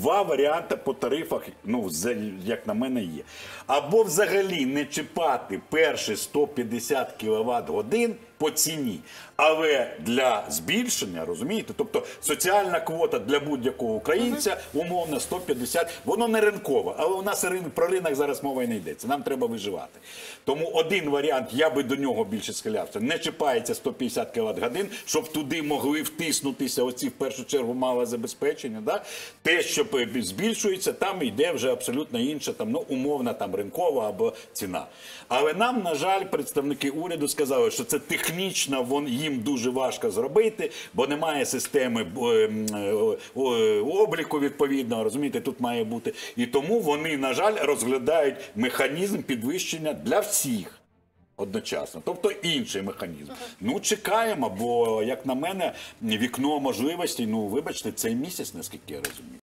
два варіанти по тарифах, ну, як на мене, є. Або взагалі не чіпати перші 150 кВт годин по ціні, але для збільшення, розумієте, тобто соціальна квота для будь-якого українця, умовно 150, воно не ринкове, але у нас про ринок зараз мова і не йдеться, нам треба виживати. Тому один варіант, я би до нього більше схилявся, не чіпається 150 кВт годин, щоб туди могли втиснутися оці в першу чергу мале забезпечення, да? Те, що збільшується, там йде вже абсолютно інша, там, ну, умовна там ринкова або ціна. Але нам, на жаль, представники уряду сказали, що це технічно їм дуже важко зробити, бо немає системи обліку відповідного, розумієте, тут має бути. І тому вони, на жаль, розглядають механізм підвищення для всіх одночасно, тобто інший механізм. Ну, чекаємо, бо, як на мене, вікно можливостей, ну, вибачте, цей місяць, наскільки я розумію.